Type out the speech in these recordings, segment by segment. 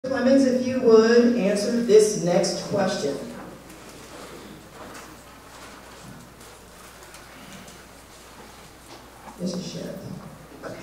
Clemons, if you would answer this next question. Mr. Sheriff. Okay.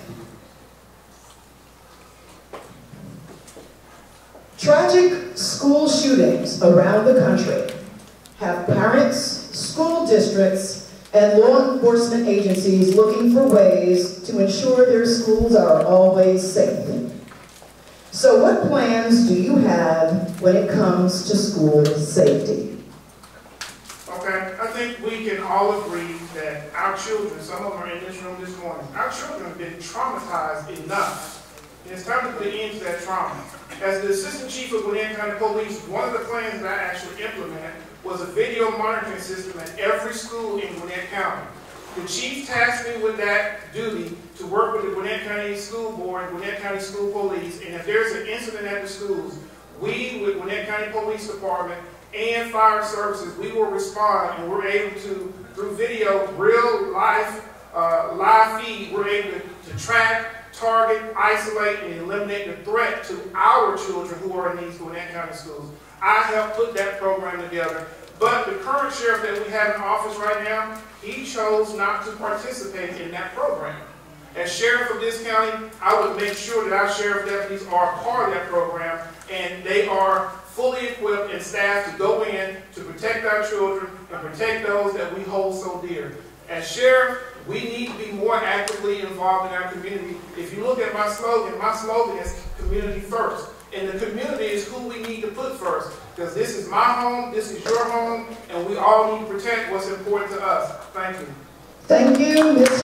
Tragic school shootings around the country have parents, school districts, and law enforcement agencies looking for ways to ensure their schools are always safe. So what plans do you have when it comes to school safety? Okay, I think we can all agree that our children, some of them are in this room this morning, our children have been traumatized enough. And it's time to put an end to that trauma. As the Assistant Chief of Gwinnett County Police, one of the plans that I actually implemented was a video monitoring system at every school in Gwinnett County. The chief tasked me with that duty to work with the Gwinnett County School Board, Gwinnett County School Police, and if there's an incident at the schools, we, with Gwinnett County Police Department and Fire Services, we will respond, and we're able to, through video, real life, live feed, we're able to track, target, isolate, and eliminate the threat to our children who are in these Gwinnett County schools. I helped put that program together. But the current sheriff that we have in office right now, he chose not to participate in that program. As sheriff of this county, I would make sure that our sheriff deputies are a part of that program and they are fully equipped and staffed to go in to protect our children and protect those that we hold so dear. As sheriff, we need to be more actively involved in our community. If you look at my slogan is community first. And the community is who we need to put first. Because this is my home, this is your home, and we all need to protect what's important to us. Thank you. Thank you, Ms.